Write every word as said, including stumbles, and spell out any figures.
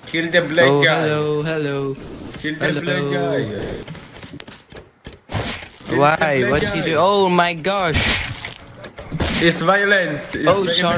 Kill the black Oh, guy. hello, hello. Kill the hello. black guy. Kill Why? the black What guy. did you do? Oh my gosh. It's violent. It's Oh, very sorry.